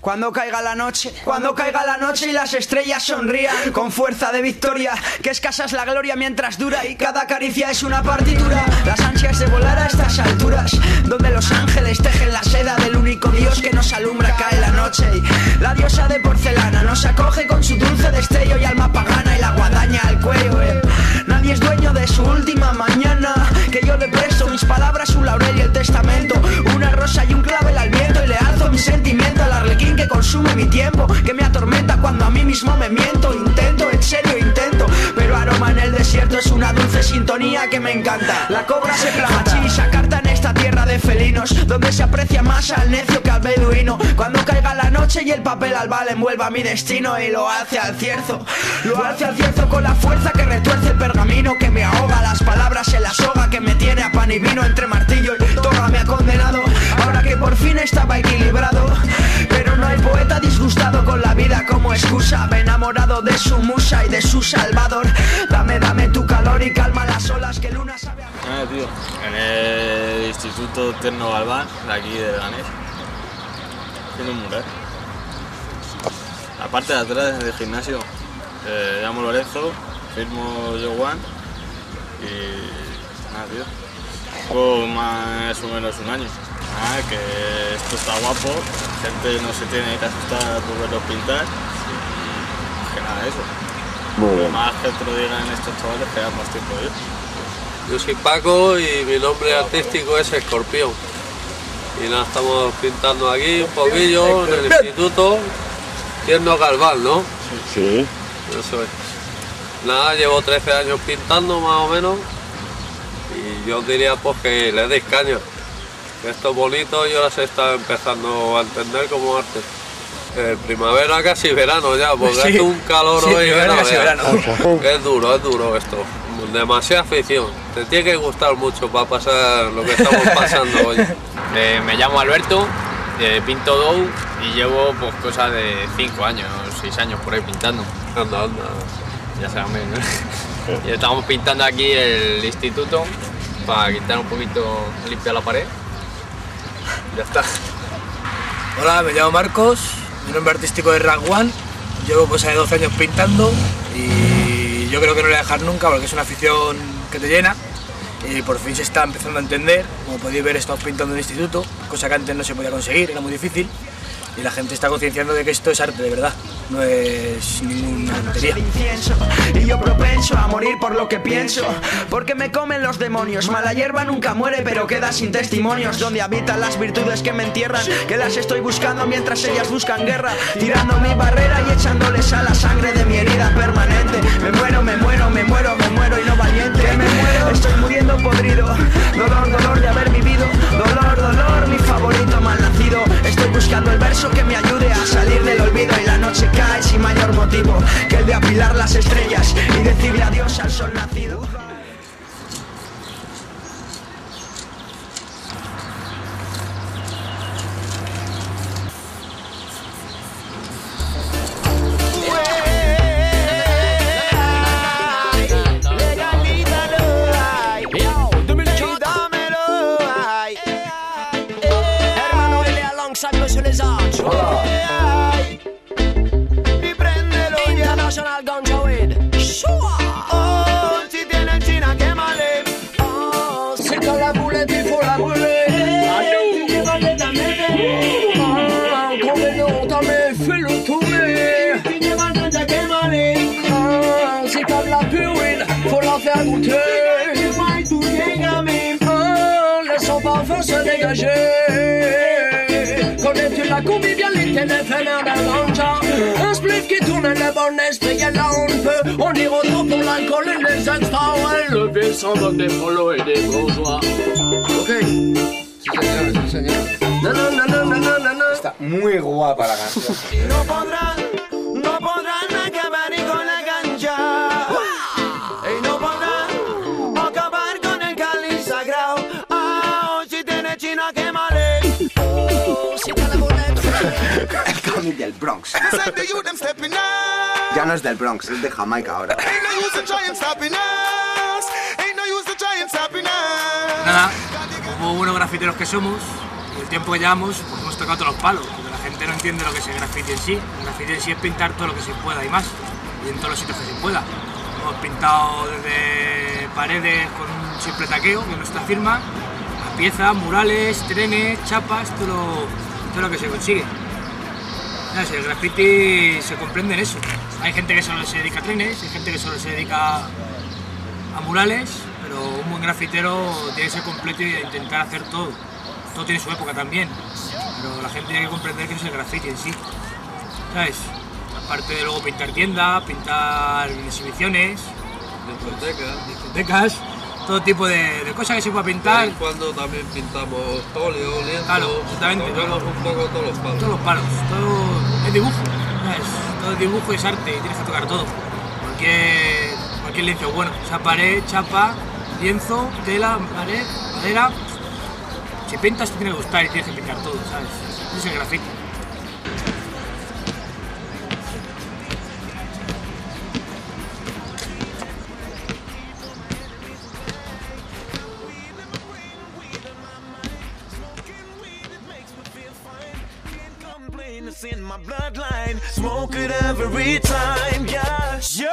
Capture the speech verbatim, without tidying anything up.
Cuando caiga la noche, cuando caiga la noche y las estrellas sonrían con fuerza de victoria, que escasa es la gloria mientras dura y cada caricia es una partitura. Las ansias de volar a estas alturas, donde los ángeles tejen la seda del único Dios que nos alumbra, cae la noche y la diosa de porcelana nos acoge con su dulce destello y alma pagana y la guadaña al cuello. eh. Nadie es dueño de su última mañana, que yo le presto mis palabras, un laurel y el testamento, una rosa y un clavel al viento, y le alzo mi sentimiento al arlequín que consume mi tiempo, que me atormenta cuando a mí mismo me miento. Intento, en serio intento, pero aroma en el desierto es una dulce sintonía que me encanta. La cobra se planta, chisa carta en esta tierra de felinos, donde se aprecia más al necio que al beduino. Cuando caiga la noche y el papel albal envuelva mi destino y lo alce al cierzo, lo alce al cierzo con la fuerza que retuerce el pergamino, que me ahoga las palabras en la soga, que me tiene a pan y vino entre martillo y toga me ha condenado. Ahora que por fin estaba equilibrado, pero no hay poeta disgustado con la vida como excusa, me he enamorado de su musa y de su salvador. Dame, dame tu calor y calma las olas que luna sabe a... Ah, tío, en el Instituto Terno Galván, de aquí de Leganés, tiene un mural. La parte de atrás del gimnasio, eh, llamo Lorenzo, firmo yo Juan y nada, tío. Llevo más o menos un año. Ah, que esto está guapo, la gente no se tiene que asustar por verlos pintar, y que nada de eso. Muy bien. Más que te lo digan estos chavales que llevan más tiempo yo. Yo soy Paco y mi nombre artístico es Escorpión. Y nada, estamos pintando aquí un poquillo en el Instituto Tierno Galván, ¿no? Sí. Eso es. Nada, llevo trece años pintando más o menos y yo diría pues que le deis caña. Esto es bonito y ahora se está empezando a entender como arte. Eh, primavera casi verano ya, porque Sí. hace un calor Sí, hoy. primavera que no casi veas. verano. Es duro, es duro esto. Demasiada afición. Te tiene que gustar mucho para pasar lo que estamos pasando hoy. Eh, me llamo Alberto, eh, pinto Dou y llevo pues cosas de cinco años, seis años por ahí pintando. Anda, anda. Ya sabes, ¿no? Y estamos pintando aquí el instituto para quitar un poquito, limpiar la pared. Ya está. Hola, me llamo Marcos, mi nombre artístico es Ragwan, llevo pues doce años pintando y yo creo que no lo voy a dejar nunca porque es una afición que te llena y por fin se está empezando a entender. Como podéis ver, estamos pintando en el instituto, cosa que antes no se podía conseguir, era muy difícil y la gente está concienciando de que esto es arte de verdad, no es ninguna tontería. Y yo propenso a morir por lo que pienso, porque me comen los demonios. Mala hierba nunca muere pero queda sin testimonios, donde habitan las virtudes que me entierran, que las estoy buscando mientras ellas buscan guerra, tirando mi barrera y echándoles a la sangre de mi herida permanente. Me muero, me muero, me muero, me muero y no valiente. Que me muero, estoy muriendo podrido. Dolor, dolor de haber vivido. Dolor, dolor, mi favorito mal nacido. Estoy buscando el verso que me ayude a salir del olvido y la noche cae sin mayor motivo que el de apilar las estrellas y decirle adiós al sol nacido. International Ganja Weed. Sure. Oh, si tiene China, quémale. Oh, si con la boulette, il faut la brûler. Ah, convenons, t'en mets, fais-le tourner. Ah, si t'as de la pure weed, faut la faire goûter. Ah, laisse son parfum se dégager. Connais-tu la convivialité des fenêtres d'un ganja? Un spliff qui tourne le bon esprit et là on peut. On y retrouve pour l'alcool et les extras. Ouais, le vieux sang donne des polos et des bourgeois. Ok. Sí señor, sí señor. No, no, no, no, no, no, no. Está muy guapa la canción. No podrán, no podrán acabar con la ganja. Y no podrán acabar con el cáliz sagrado. Ah, si tiene China, quémale. El cómic del Bronx. Ya no es del Bronx, es de Jamaica ahora. Nada, como buenos grafiteros que somos y el tiempo que llevamos, pues hemos tocado todos los palos. Porque la gente no entiende lo que es el graffiti en sí. El graffiti en sí es pintar todo lo que se pueda y más, y en todos los sitios que se pueda. Hemos pintado desde paredes con un simple taqueo, que es nuestra firma, a piezas, murales, trenes, chapas, todo lo, todo lo que se consigue. ¿Sabes? El graffiti se comprende en eso. Hay gente que solo se dedica a trenes, hay gente que solo se dedica a murales, pero un buen grafitero tiene que ser completo y intentar hacer todo. Todo tiene su época también, pero la gente tiene que comprender que es el graffiti en sí, ¿sabes? Aparte de luego pintar tiendas, pintar exhibiciones, discotecas, discotecas, todo tipo de, de cosas que se pueda pintar. Cuando también pintamos óleo, lienzo, claro, exactamente. Tocamos un poco todos los palos. Todos los palos, todo es dibujo, ¿sabes? Todo es dibujo y es arte y tienes que tocar todo. Cualquier, cualquier lienzo bueno, esa pared, chapa, lienzo, tela, pared, madera. Si pintas te tiene que gustar y tienes que pintar todo, ¿sabes? Ese es el graffiti. In my bloodline, smoke it every time, yeah, yeah.